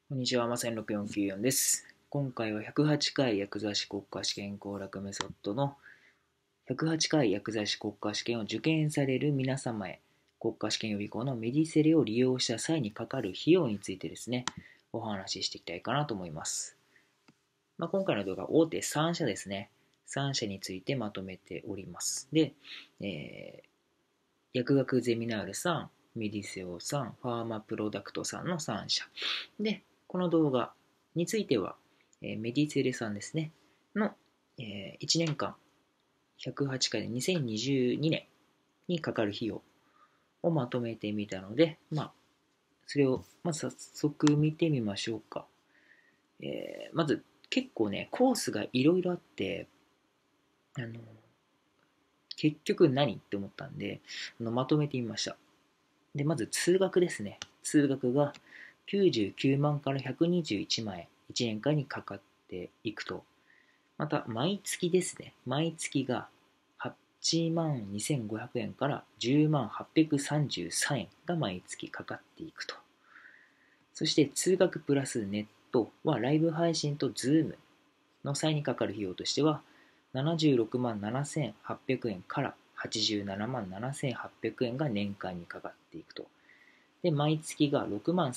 こんにちは、まさに6494です。今回は108回薬剤師国家試験攻略メソッドの108回薬剤師国家試験を受験される皆様へ、国家試験予備校のメディセレを利用した際にかかる費用についてですね、お話ししていきたいかなと思います。今回の動画、大手3社ですね。3社についてまとめております。で、薬学ゼミナールさん、メディセオさん、ファーマプロダクトさんの3社。で、この動画については、メディセレさんですね、の、1年間108回で2022年にかかる費用をまとめてみたので、それを、早速見てみましょうか。まず、結構ね、コースがいろいろあって、あの、結局何って思ったんで、まとめてみました。で、まず通学ですね。通学が99万から121万円、1年間にかかっていくと。また、毎月ですね。毎月が8万2500円から10万833円が毎月かかっていくと。そして、通学プラスネットはライブ配信とズームの際にかかる費用としては、76万7800円から87万7800円が年間にかかっていくと。で、毎月が6万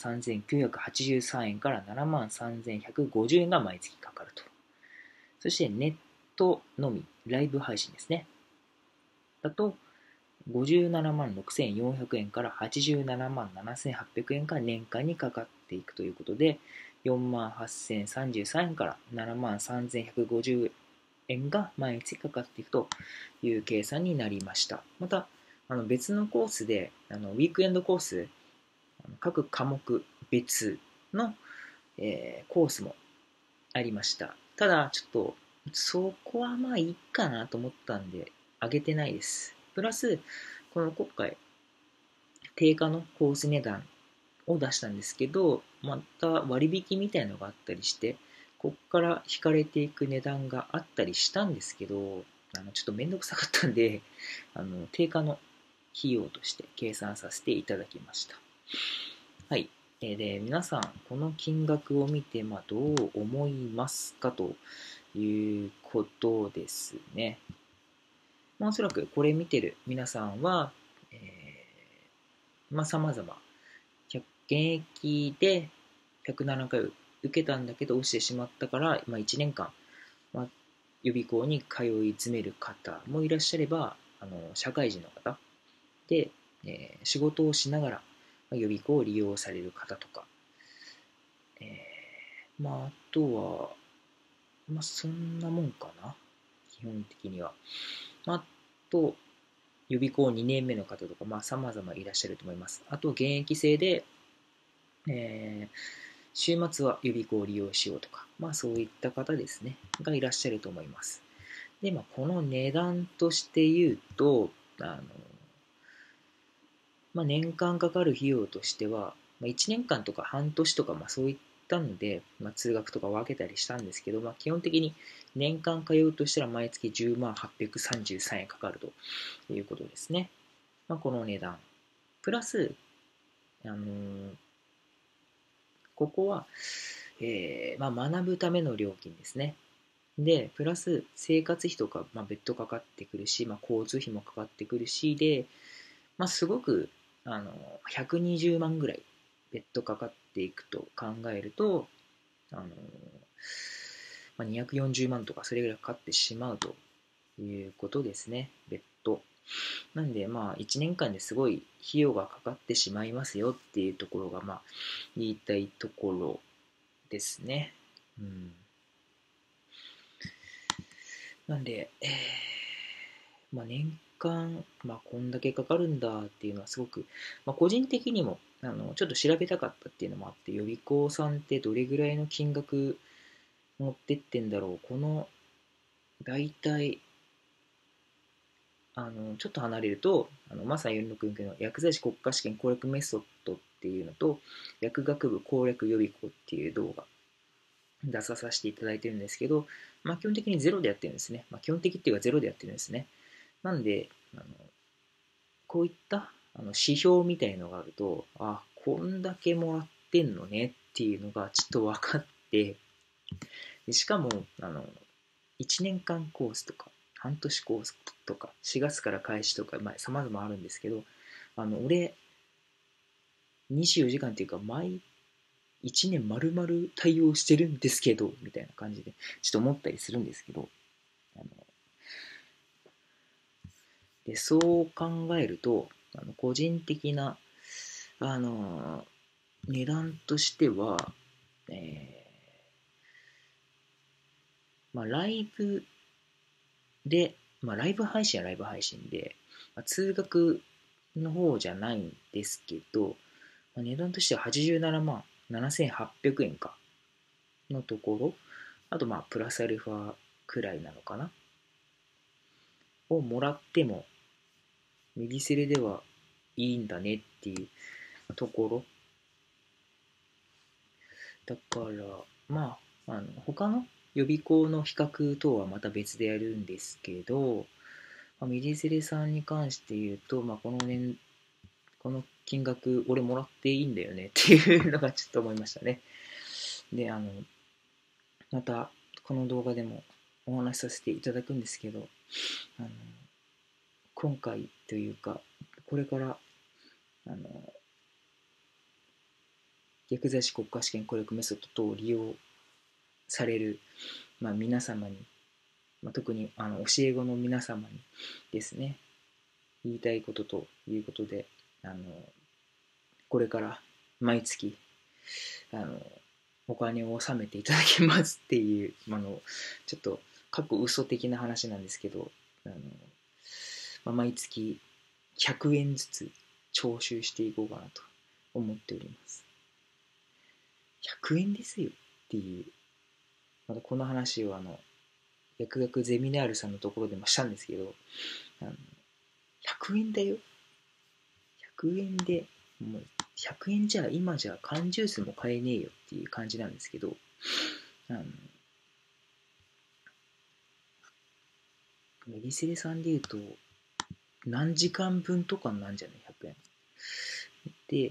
3983円から7万3150円が毎月かかると。そしてネットのみ、ライブ配信ですね。だと、57万6400円から87万7800円が年間にかかっていくということで、4万8033円から7万3150円が毎月かかっていくという計算になりました。また、別のコースで、ウィークエンドコース、各科目別の、コースもありました。ただ、ちょっと、そこはまあいいかなと思ったんで、上げてないです。プラス、この今回、定価のコース値段を出したんですけど、また割引みたいなのがあったりして、こっから引かれていく値段があったりしたんですけど、ちょっとめんどくさかったんで、定価の費用として計算させていただきました。はい。で、皆さん、この金額を見て、どう思いますかということですね。おそらくこれ見てる皆さんは、様々、現役で107回受けたんだけど落ちてしまったから、1年間、予備校に通い詰める方もいらっしゃれば、社会人の方で、仕事をしながら、予備校を利用される方とか、あとは、そんなもんかな。基本的には。あと、予備校2年目の方とか、様々いらっしゃると思います。あと、現役生で、週末は予備校を利用しようとか、そういった方ですね、がいらっしゃると思います。で、この値段として言うと、年間かかる費用としては、1年間とか半年とか、そういったので、通学とか分けたりしたんですけど、基本的に年間通うとしたら毎月10万833円かかるということですね。この値段。プラス、あのーここは、学ぶための料金ですね。で、プラス生活費とか、別途かかってくるし、交通費もかかってくるし、で、すごく、120万ぐらい別途かかっていくと考えると、あの、240万とかそれぐらいかかってしまうということですね、別途。なんで、1年間ですごい費用がかかってしまいますよっていうところが、言いたいところですね。うん。なんで、年間、こんだけかかるんだっていうのはすごく、個人的にもちょっと調べたかったっていうのもあって、予備校さんってどれぐらいの金額持ってってんだろう。この、大体、ちょっと離れると、マサ464の薬剤師国家試験攻略メソッドっていうのと、薬学部攻略予備校っていう動画出させていただいてるんですけど、基本的にゼロでやってるんですね。基本的っていうかゼロでやってるんですね。なんで、こういった指標みたいのがあると、こんだけもらっってんのねっていうのがちょっと分かって、でしかも1年間コースとか半年コースとか4月から開始とか、様々あるんですけど、俺24時間っていうか毎1年丸々対応してるんですけどみたいな感じでちょっと思ったりするんですけど、あのでそう考えると個人的なあの値段としては、ライブで、ライブ配信はライブ配信で、通学の方じゃないんですけど、値段としては87万7800円かのところ、あとプラスアルファくらいなのかなをもらっても、ミディセレではいいんだねっていうところ。だから、他の予備校の比較とはまた別でやるんですけど、ミディセレさんに関して言うと、この金額、俺もらっていいんだよねっていうのがちょっと思いましたね。で、また、この動画でもお話しさせていただくんですけど、あの今回というか、これから、薬剤師国家試験攻略メソッド等を利用される、皆様に、特に教え子の皆様にですね、言いたいことということで、これから毎月お金を納めていただきますっていう、ちょっと過去嘘的な話なんですけど、毎月100円ずつ徴収していこうかなと思っております。100円ですよっていう、またこの話を薬学ゼミナールさんのところでもしたんですけど、100円だよ。100円で、もう100円じゃ今じゃ缶ジュースも買えねえよっていう感じなんですけど、メディセレさんで言うと何時間分とかなんじゃない100円で、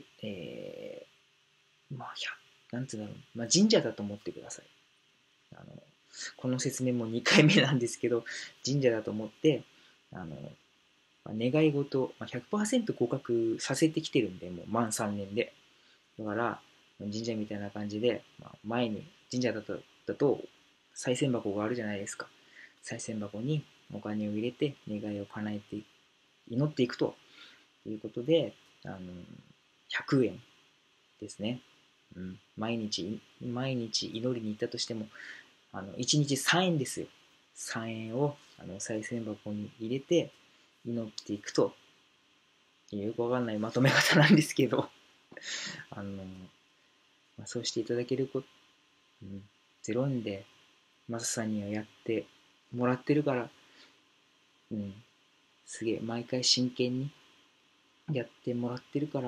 なんつうんだろう、神社だと思ってください。この説明も2回目なんですけど、神社だと思って、願い事、100% 合格させてきてるんで、もう満3年で。だから、神社みたいな感じで、前に神社だと、賽銭箱があるじゃないですか。賽銭箱にお金を入れて、願いを叶えて、祈っていくということで、100円ですね。毎日祈りに行ったとしても、1日3円ですよ。3円を賽銭箱に入れて祈っていくとよくわかんないまとめ方なんですけどそうしていただけること、0円でマサさんにはやってもらってるから、すげえ毎回真剣にやってもらってるから、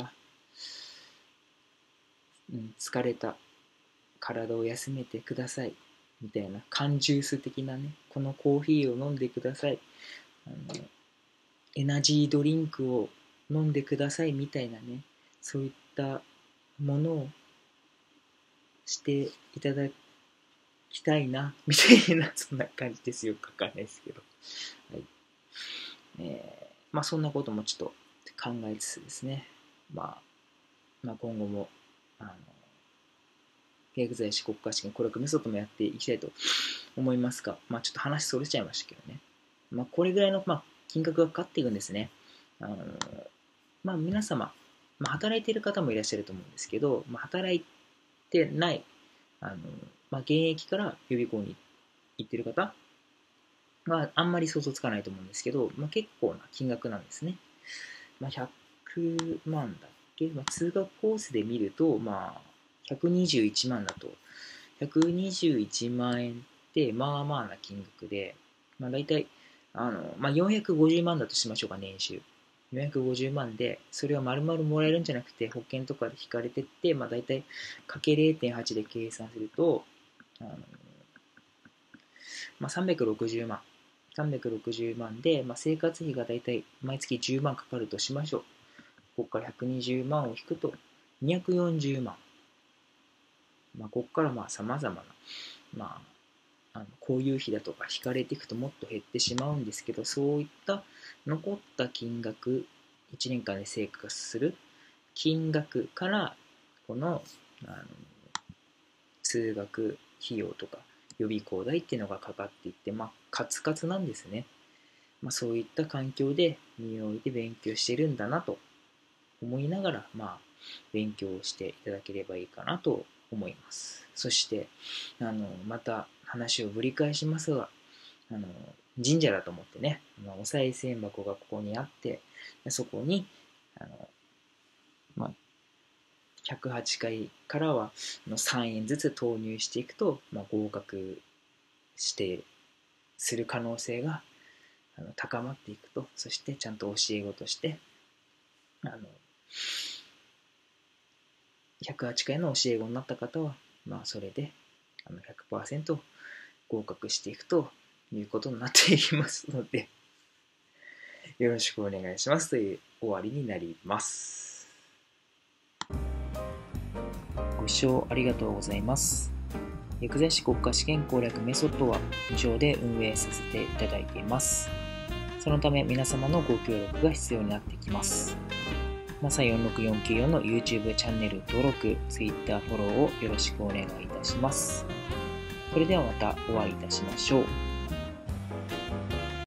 疲れた体を休めてくださいみたいな缶ジュース的なね、このコーヒーを飲んでください、エナジードリンクを飲んでくださいみたいなね、そういったものをしていただきたいなみたいなそんな感じですよ。かかんないですけど、はい。そんなこともちょっと考えつつですね、今後も薬剤師国家試験攻略メソッドもやっていきたいと思いますが、ちょっと話それちゃいましたけどね、これぐらいの、金額がかかっていくんですね。皆様、働いている方もいらっしゃると思うんですけど、働いてない現役から予備校に行ってる方はあんまり想像つかないと思うんですけど、結構な金額なんですね。100万だっけ、通学コースで見ると、121万だと、121万円ってまあまあな金額で、大体450万だとしましょうか、年収。450万で、それは丸々もらえるんじゃなくて、保険とかで引かれてって、大体かけ 0.8 で計算すると、360万。360万で、生活費が大体毎月10万かかるとしましょう。ここから120万を引くと240万。 ここから様々な、こういう費だとか引かれていくともっと減ってしまうんですけど、そういった残った金額、1年間で生活する金額から、この、通学費用とか予備校代っていうのがかかっていって、カツカツなんですね。そういった環境で身を置いて勉強してるんだなと思いながら、勉強をしていただければいいかなと思います。そして、また話をぶり返しますが、神社だと思ってね、お賽銭箱がここにあって、そこに、108回からは3円ずつ投入していくと、合格する可能性が高まっていくと、そしてちゃんと教え子として108回の教え子になった方は、それで100% 合格していくということになっていきますので、よろしくお願いしますという終わりになります。ご視聴ありがとうございます。薬剤師国家試験攻略メソッドは無償で運営させていただいています。そのため皆様のご協力が必要になってきます。NASA46494 の YouTube チャンネル登録、Twitter フォローをよろしくお願いいたします。それではまたお会いいたしましょう。